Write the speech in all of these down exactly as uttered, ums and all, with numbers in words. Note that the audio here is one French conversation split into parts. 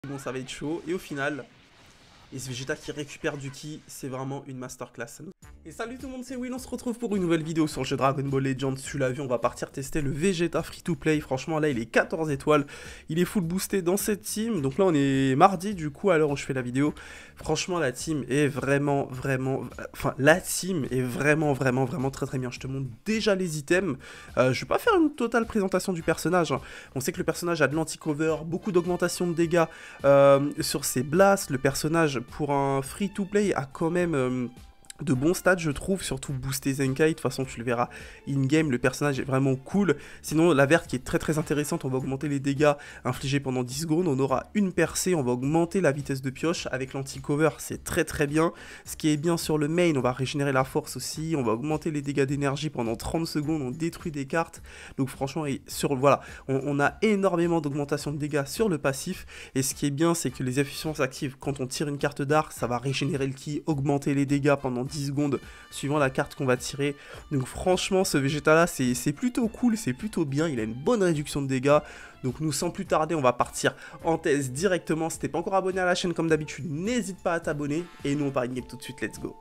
Bon, ça va être chaud. Et au final, et ce Vegeta qui récupère du ki, c'est vraiment une masterclass. Et salut tout le monde, c'est Will, on se retrouve pour une nouvelle vidéo sur le jeu Dragon Ball Legends. Tu l'as vu, on va partir tester le Vegeta Free to Play. Franchement, là, il est quatorze étoiles. Il est full boosté dans cette team. Donc là, on est mardi, du coup, à l'heure où je fais la vidéo. Franchement, la team est vraiment, vraiment... Enfin, la team est vraiment, vraiment, vraiment très, très bien. Je te montre déjà les items. Euh, je vais pas faire une totale présentation du personnage, hein. On sait que le personnage a de l'anti-cover, beaucoup d'augmentation de dégâts euh, sur ses blasts. Le personnage, pour un Free to Play, a quand même... Euh, de bons stats je trouve, surtout booster Zenkai, de toute façon tu le verras in-game, le personnage est vraiment cool. Sinon la verte qui est très très intéressante, on va augmenter les dégâts infligés pendant dix secondes, on aura une percée, on va augmenter la vitesse de pioche, avec l'anti-cover c'est très très bien. Ce qui est bien sur le main, on va régénérer la force aussi, on va augmenter les dégâts d'énergie pendant trente secondes, on détruit des cartes, donc franchement et sur, voilà, on, on a énormément d'augmentation de dégâts sur le passif, et ce qui est bien c'est que les efficiences actives, quand on tire une carte d'art, ça va régénérer le ki, augmenter les dégâts pendant dix secondes suivant la carte qu'on va tirer. Donc franchement ce Vegeta là c'est plutôt cool, c'est plutôt bien, il a une bonne réduction de dégâts. Donc nous sans plus tarder on va partir en test directement. Si t'es pas encore abonné à la chaîne comme d'habitude, n'hésite pas à t'abonner. Et nous on part une game tout de suite, let's go.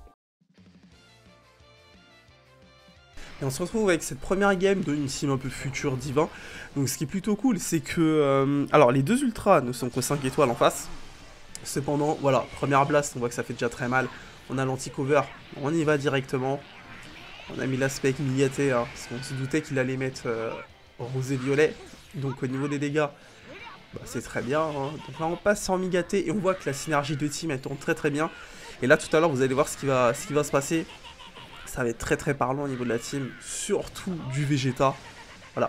Et on se retrouve avec cette première game d'une team un peu future divin. Donc ce qui est plutôt cool c'est que... Euh, alors les deux ultras ne sont que cinq étoiles en face. Cependant voilà, première blast on voit que ça fait déjà très mal. On a l'anti-cover, on y va directement. On a mis l'aspect Migaté, hein, parce qu'on se doutait qu'il allait mettre euh, rosé-violet. Donc au niveau des dégâts, bah, c'est très bien. Hein. Donc là on passe en Migaté et on voit que la synergie de team elle tourne très très bien. Et là tout à l'heure vous allez voir ce qui va, ce qui va se passer. Ça va être très très parlant au niveau de la team, surtout du Vegeta. Voilà.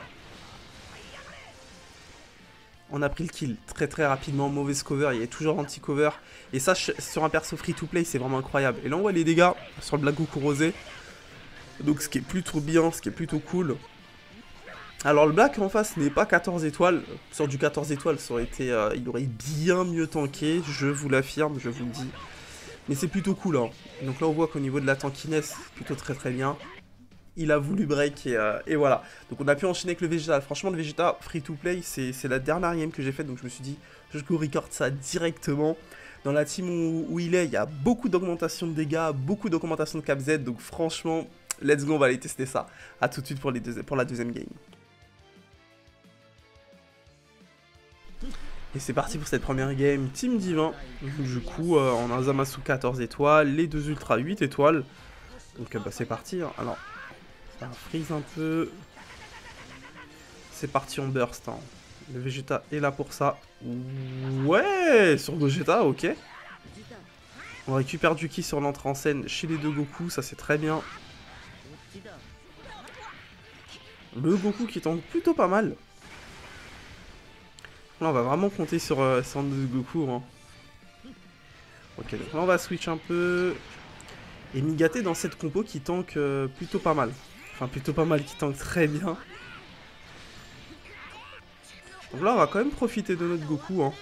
On a pris le kill très très rapidement, mauvaise cover, il y a toujours l'anti-cover. Et ça, sur un perso free-to-play, c'est vraiment incroyable. Et là, on voit les dégâts sur le Black Goku rosé. Donc, ce qui est plutôt bien, ce qui est plutôt cool. Alors, le Black en face n'est pas quatorze étoiles. Sur du quatorze étoiles, ça aurait été, euh, il aurait bien mieux tanké, je vous l'affirme, je vous le dis. Mais c'est plutôt cool, hein. Donc là, on voit qu'au niveau de la tankiness, c'est plutôt très très bien. Il a voulu break et, euh, et voilà. Donc on a pu enchaîner avec le Vegeta. Franchement le Vegeta free to play c'est la dernière game que j'ai faite. Donc je me suis dit je go record ça directement. Dans la team où, où il est, il y a beaucoup d'augmentation de dégâts, beaucoup d'augmentation de cap Z. Donc franchement let's go, on va aller tester ça. A tout de suite pour, les deux, pour la deuxième game. Et c'est parti pour cette première game, Team Divin. Du coup, euh, on a un Zamasu quatorze étoiles, les deux Ultra huit étoiles. Donc euh, bah, c'est parti. Hein. Alors, ça freeze un peu. C'est parti en burst. Hein. Le Vegeta est là pour ça. Ouais, sur Gogeta, ok. On récupère du ki sur l'entrée en scène chez les deux Goku, ça c'est très bien. Le Goku qui tente plutôt pas mal. Là on va vraiment compter sur, euh, sur le Goku. Hein. Ok, donc là on va switch un peu. Et Migaté dans cette compo qui tank euh, plutôt pas mal. Enfin plutôt pas mal, qui tank très bien. Donc là on va quand même profiter de notre Goku. Hein.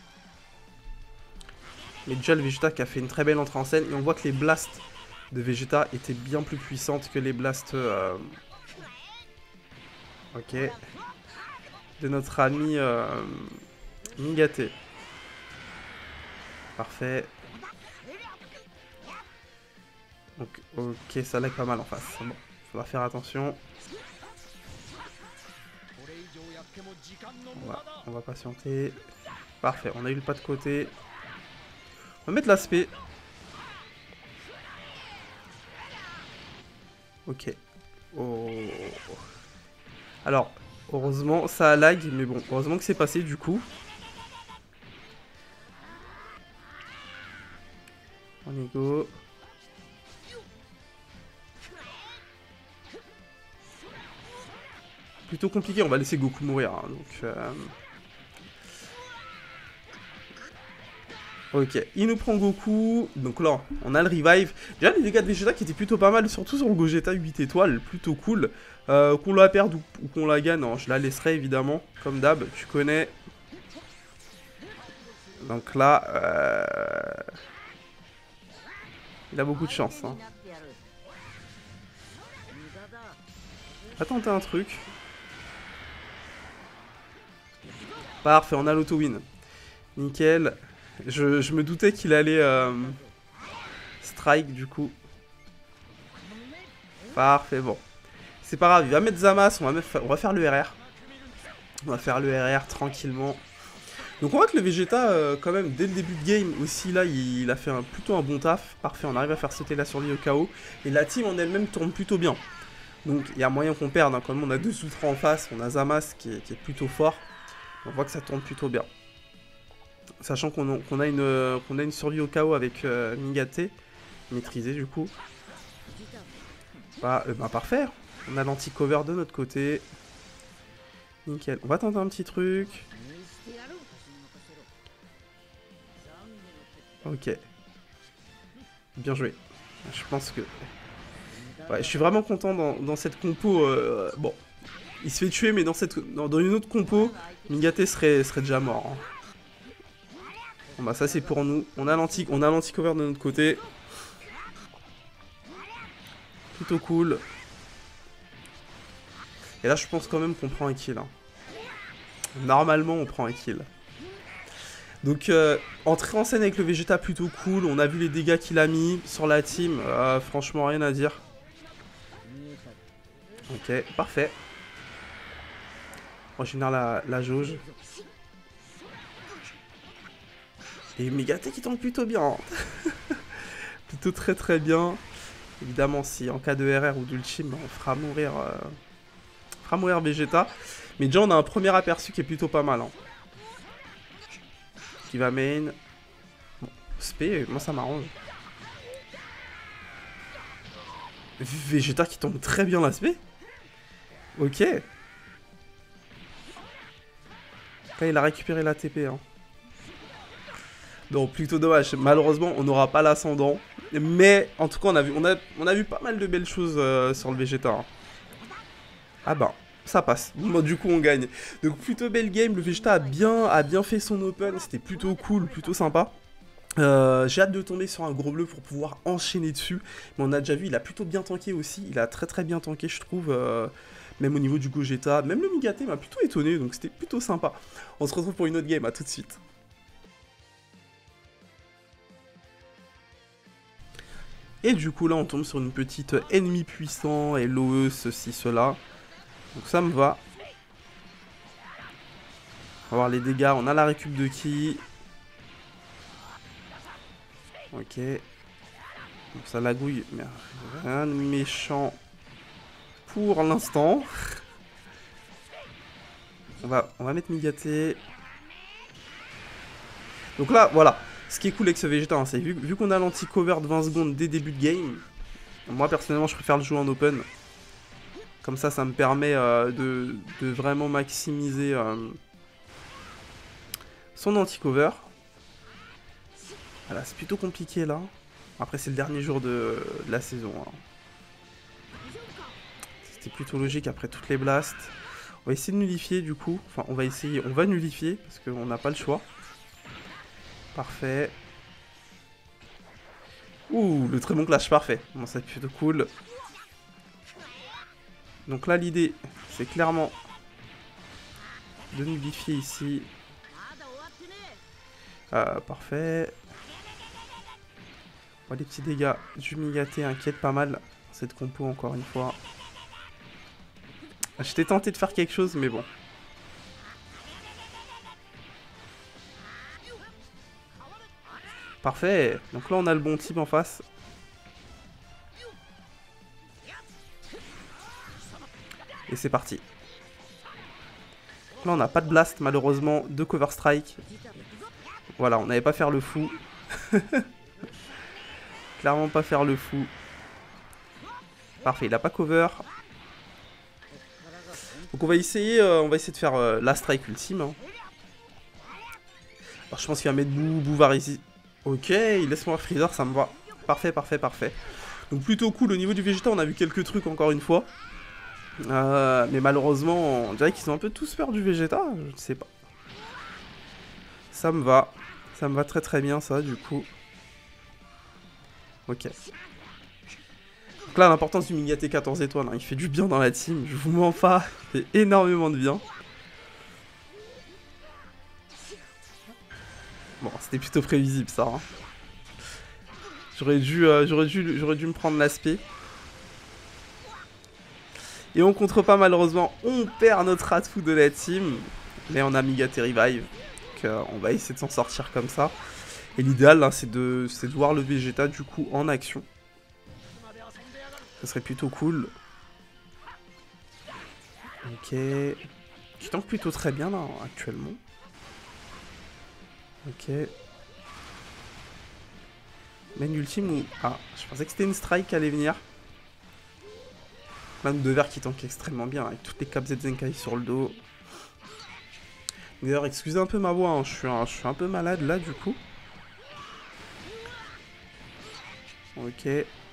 Mais déjà le Vegeta qui a fait une très belle entrée en scène. Et on voit que les blasts de Vegeta étaient bien plus puissantes que les blasts... Euh... Ok. De notre ami euh... Migaté. Parfait. Donc, ok, ça lag pas mal en face. Bon, faudra faire attention. On va, on va patienter. Parfait, on a eu le pas de côté. On va mettre l'aspect. Ok. Oh. Alors, heureusement, ça a lag, mais bon, heureusement que c'est passé du coup. On y go. Plutôt compliqué, on va laisser Goku mourir. Hein, donc, euh... ok, il nous prend Goku. Donc là, on a le revive. Déjà, les dégâts de Vegeta qui étaient plutôt pas mal, surtout sur le Gogeta huit étoiles, plutôt cool. Euh, qu'on la perde ou, ou qu'on la gagne, non, je la laisserai évidemment, comme d'hab, tu connais. Donc là, euh... il a beaucoup de chance. Hein. Va tenter un truc. Parfait, on a l'auto-win. Nickel. Je, je me doutais qu'il allait euh, strike du coup. Parfait, bon. C'est pas grave, il va mettre Zamasu, on va, mettre, on va faire le R R. On va faire le R R tranquillement. Donc on voit que le Vegeta, euh, quand même, dès le début de game, aussi là, il, il a fait un, plutôt un bon taf. Parfait, on arrive à faire sauter la survie au K O. Et la team en elle-même tourne plutôt bien. Donc il y a moyen qu'on perde, hein. Quand même, on a deux Soutra en face, on a Zamasu qui est, qui est plutôt fort. On voit que ça tourne plutôt bien. Sachant qu'on qu'on a, euh, qu'on a une survie au K O avec euh, Migate, maîtrisée du coup. Bah, euh, bah parfait, on a l'anti-cover de notre côté. Nickel, on va tenter un petit truc. Ok. Bien joué. Je pense que... Ouais, je suis vraiment content dans, dans cette compo. Euh, bon, il se fait tuer, mais dans, cette, dans, dans une autre compo, Migate serait, serait déjà mort. Hein. Bon bah ça c'est pour nous. On a l'anti-cover de notre côté. Plutôt cool. Et là je pense quand même qu'on prend un kill. Hein. Normalement on prend un kill. Donc euh, entrée en scène avec le Vegeta plutôt cool. On a vu les dégâts qu'il a mis sur la team. Euh, franchement rien à dire. Ok, parfait. On génère la, la jauge. Et Migate qui tombe plutôt bien. Plutôt très très bien. Évidemment, si en cas de R R ou d'ultime, on fera mourir, euh, on fera mourir Vegeta. Mais déjà, on a un premier aperçu qui est plutôt pas mal. Hein. Qui va main. Bon, spé, moi ça m'arrange. Vegeta qui tombe très bien la spé. Ok. Là, il a récupéré la T P. Hein. Donc plutôt dommage, malheureusement on n'aura pas l'ascendant. Mais en tout cas on a vu, on a, on a vu pas mal de belles choses euh, sur le Vegeta. Hein. Ah bah ça passe, bon, du coup on gagne. Donc plutôt belle game, le Vegeta a bien, a bien fait son open, c'était plutôt cool, plutôt sympa. Euh, J'ai hâte de tomber sur un gros bleu pour pouvoir enchaîner dessus. Mais on a déjà vu, il a plutôt bien tanké aussi, il a très très bien tanké je trouve. Euh, même au niveau du Gogeta, même le Migate m'a plutôt étonné, donc c'était plutôt sympa. On se retrouve pour une autre game, à tout de suite. Et du coup là on tombe sur une petite ennemi puissant, L O E, ceci, cela. Donc ça me va. On va voir les dégâts, on a la récup de ki. Ok. Donc ça lagouille, mais rien de méchant pour l'instant. On va, on va mettre Migate. Donc là, voilà. Ce qui est cool avec ce Vegeta, hein, c'est vu, vu qu'on a l'anti-cover de vingt secondes dès début de game, moi personnellement je préfère le jouer en open. Comme ça, ça me permet euh, de, de vraiment maximiser euh, son anti-cover. Voilà, c'est plutôt compliqué là. Après, c'est le dernier jour de, de la saison. Hein. C'était plutôt logique après toutes les blasts. On va essayer de nullifier du coup. Enfin, on va essayer, on va nullifier parce qu'on n'a pas le choix. Parfait. Ouh, le très bon clash, parfait. Bon, c'est plutôt cool. Donc là, l'idée, c'est clairement de nullifier ici. Euh, parfait. Bon, les petits dégâts du Migate inquiètent pas mal cette compo, encore une fois. J'étais tenté de faire quelque chose, mais bon. Parfait. Donc là, on a le bon type en face. Et c'est parti. Là, on n'a pas de blast, malheureusement, de cover strike. Voilà, on n'avait pas faire le fou. Clairement pas faire le fou. Parfait, il n'a pas cover. Donc on va essayer, euh, on va essayer de faire euh, la strike ultime. Hein. Alors je pense qu'il va mettre Bou, Bou va ici. Ok, il laisse moi Freezer, ça me va. Parfait, parfait, parfait. Donc plutôt cool, au niveau du Vegeta, on a vu quelques trucs encore une fois. Euh, mais malheureusement, on dirait qu'ils ont un peu tous peur du Vegeta, je ne sais pas. Ça me va. Ça me va très très bien ça, du coup. Ok. Donc là, l'importance du Migate quatorze étoiles, hein, il fait du bien dans la team, je vous mens pas, il fait énormément de bien. Bon, c'était plutôt prévisible ça. Hein. J'aurais dû, euh, j'aurais dû, j'aurais dû me prendre l'aspect. Et on contre pas malheureusement, on perd notre atout de la team. Mais on a Migaté Revive. Donc euh, on va essayer de s'en sortir comme ça. Et l'idéal là c'est de, de voir le Vegeta du coup en action. Ça serait plutôt cool. Ok. Qui tank plutôt très bien là actuellement. Ok. Main ultime ou... Ah, je pensais que c'était une strike qui allait venir. L'âme de verre qui tank extrêmement bien avec toutes les caps Zenkai sur le dos. D'ailleurs, excusez un peu ma voix, hein. je, suis un, je suis un peu malade là du coup. Ok.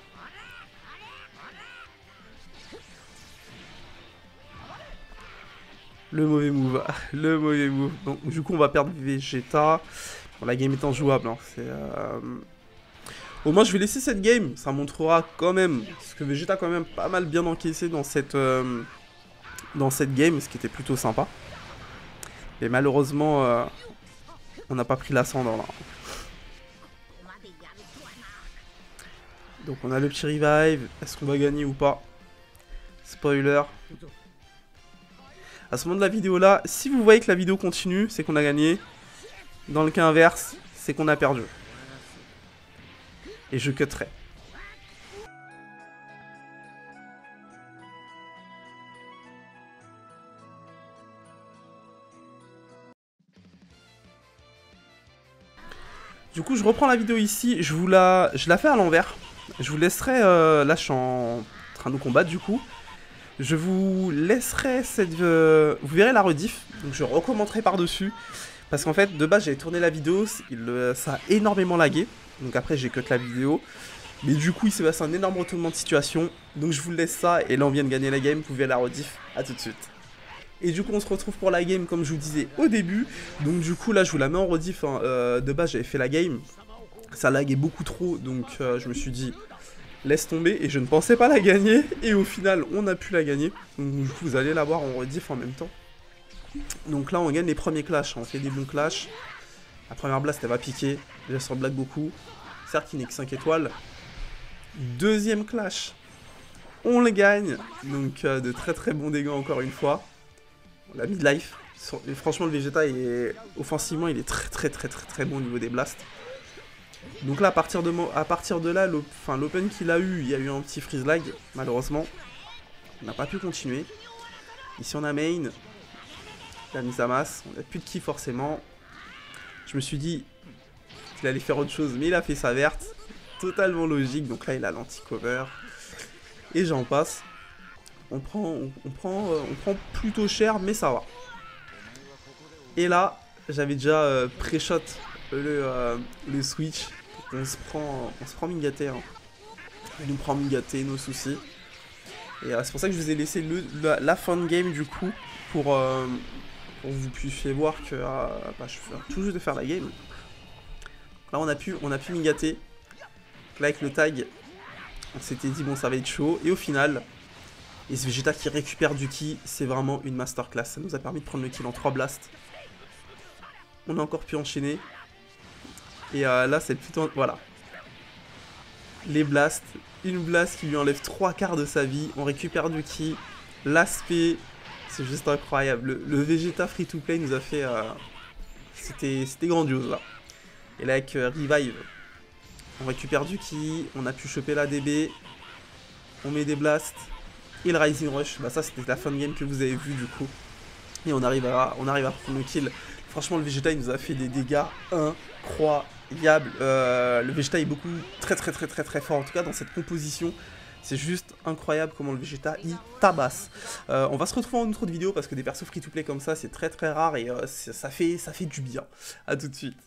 Le mauvais move, le mauvais move. Donc du coup on va perdre Vegeta. Bon, la game est injouable, hein. C'est... Euh... Au moins je vais laisser cette game, ça montrera quand même, parce que Vegeta a quand même pas mal bien encaissé dans cette, euh... dans cette game, ce qui était plutôt sympa. Et malheureusement, euh... on n'a pas pris l'ascendant là. Donc on a le petit revive, est-ce qu'on va gagner ou pas? Spoiler. À ce moment de la vidéo là, si vous voyez que la vidéo continue, c'est qu'on a gagné. Dans le cas inverse, c'est qu'on a perdu. Et je cutterai. Du coup, je reprends la vidéo ici. Je vous la, je la fais à l'envers. Je vous laisserai... Euh, là, je suis en train de combattre, du coup. Je vous laisserai cette... Euh, vous verrez la rediff. Donc, je recommenterai par-dessus. Parce qu'en fait, de base, j'avais tourné la vidéo. Il, euh, ça a énormément lagué. Donc après, j'ai cut la vidéo. Mais du coup, il s'est passé un énorme retournement de situation. Donc, je vous laisse ça. Et là, on vient de gagner la game. Vous pouvez la rediff. A tout de suite. Et du coup, on se retrouve pour la game, comme je vous disais au début. Donc, du coup, là, je vous la mets en rediff. Hein. Euh, de base, j'avais fait la game. Ça laguait beaucoup trop. Donc, euh, je me suis dit... laisse tomber, et je ne pensais pas la gagner, et au final on a pu la gagner, donc vous allez la voir en rediff en même temps. Donc là on gagne les premiers clashs, on fait des bons clashs. La première blast elle va piquer, déjà sur Black Goku, certes il n'est que cinq étoiles. Deuxième clash, on le gagne, donc euh, de très très bons dégâts encore une fois. On l'a mid-life, franchement le Vegeta est, offensivement il est très très très très très bon au niveau des blasts. Donc là, à partir de, à partir de là, l'open qu'il a eu, il y a eu un petit freeze lag, malheureusement. On n'a pas pu continuer. Ici, on a main. La mise à masse. On n'a plus de ki forcément. Je me suis dit qu'il allait faire autre chose, mais il a fait sa verte. Totalement logique. Donc là, il a l'anti-cover. Et j'en passe. On prend, on, on, prend, euh, on prend plutôt cher, mais ça va. Et là, j'avais déjà euh, pré-shot le, euh, le switch. On se prend, on se prend Migaté. Hein. Il nous prend Migaté, nos soucis. Et euh, c'est pour ça que je vous ai laissé le, la, la fin de game du coup. Pour, euh, pour que vous puissiez voir que euh, bah, je fais tout juste de faire la game. Là on a pu, on a pu Migaté. Là avec le tag, on s'était dit bon ça va être chaud. Et au final, et ce Vegeta qui récupère du ki, c'est vraiment une masterclass. Ça nous a permis de prendre le kill en trois blasts. On a encore pu enchaîner. Et euh, là, c'est plutôt... Voilà. Les blasts. Une blast qui lui enlève trois quarts de sa vie. On récupère du ki. L'aspect, c'est juste incroyable. Le, le Vegeta free-to-play nous a fait... Euh, C'était grandiose, là. Et là, avec euh, Revive, on récupère du ki. On a pu choper la D B. On met des blasts. Et le Rising Rush. Bah ça, c'était la fin de game que vous avez vu, du coup. Et on arrive à, on arrive à prendre le kill. Franchement, le Vegeta, il nous a fait des dégâts incroyables. Euh, le Vegeta est beaucoup très très très très très fort, en tout cas dans cette composition. C'est juste incroyable comment le Vegeta y tabasse. Euh, on va se retrouver en une autre vidéo parce que des persos free to play comme ça, c'est très très rare et euh, ça, fait, ça fait du bien. A tout de suite.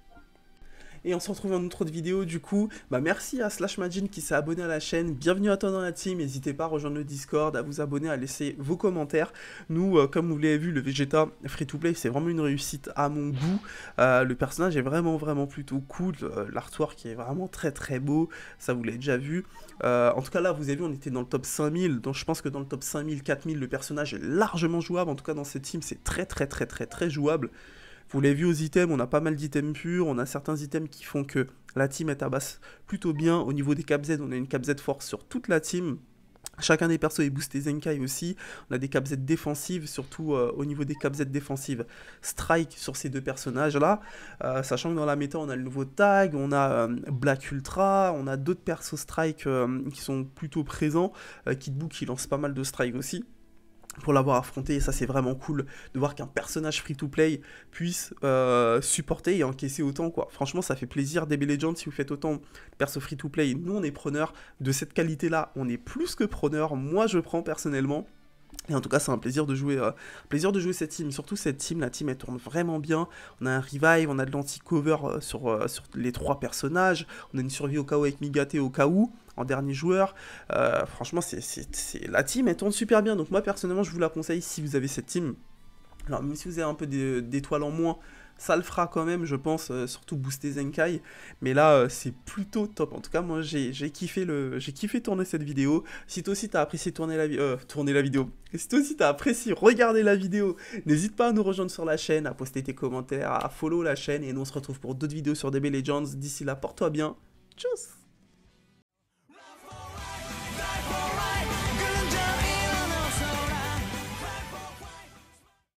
Et on se retrouve dans une autre vidéo du coup. Bah merci à Slashmagin qui s'est abonné à la chaîne. Bienvenue à toi dans la team. N'hésitez pas à rejoindre le Discord, à vous abonner, à laisser vos commentaires. Nous, euh, comme vous l'avez vu, le Vegeta free-to-play, c'est vraiment une réussite à mon goût. Euh, le personnage est vraiment vraiment plutôt cool. Euh, L'artwork est vraiment très très beau. Ça vous l'avez déjà vu. Euh, en tout cas là, vous avez vu, on était dans le top cinq mille. Donc je pense que dans le top cinq mille, quatre mille, le personnage est largement jouable. En tout cas dans cette team, c'est très très très très très jouable. Vous l'avez vu aux items, on a pas mal d'items purs, on a certains items qui font que la team est tabasse plutôt bien. Au niveau des cap Z, on a une cap Z force sur toute la team. Chacun des persos est boosté Zenkai aussi, on a des cap Z défensives, surtout euh, au niveau des cap Z défensives, strike sur ces deux personnages là, euh, sachant que dans la méta on a le nouveau tag, on a euh, Black Ultra, on a d'autres persos strike euh, qui sont plutôt présents, euh, Kid Buu qui lance pas mal de strike aussi. Pour l'avoir affronté, et ça c'est vraiment cool de voir qu'un personnage free-to-play puisse euh, supporter et encaisser autant quoi. Franchement ça fait plaisir. D B Legends, si vous faites autant de perso free-to-play, nous on est preneurs de cette qualité là, on est plus que preneurs, moi je prends personnellement. Et en tout cas c'est un plaisir de jouer euh, plaisir de jouer cette team, surtout cette team, la team elle tourne vraiment bien, on a un revive, on a de l'anti-cover euh, sur, euh, sur les trois personnages, on a une survie au cas où avec Migate au cas où, en dernier joueur, euh, franchement c'est, c'est, c'est... la team elle tourne super bien, donc moi personnellement je vous la conseille si vous avez cette team. Alors même si vous avez un peu d'étoiles en moins, ça le fera quand même, je pense, euh, surtout booster Zenkai. Mais là, euh, c'est plutôt top. En tout cas, moi, j'ai kiffé, le... kiffé tourner cette vidéo. Si toi aussi, t'as apprécié tourner la, euh, tourner la vidéo, et si toi aussi, t'as apprécié regarder la vidéo, n'hésite pas à nous rejoindre sur la chaîne, à poster tes commentaires, à follow la chaîne. Et nous, on se retrouve pour d'autres vidéos sur D B Legends. D'ici là, porte-toi bien. Tchuss!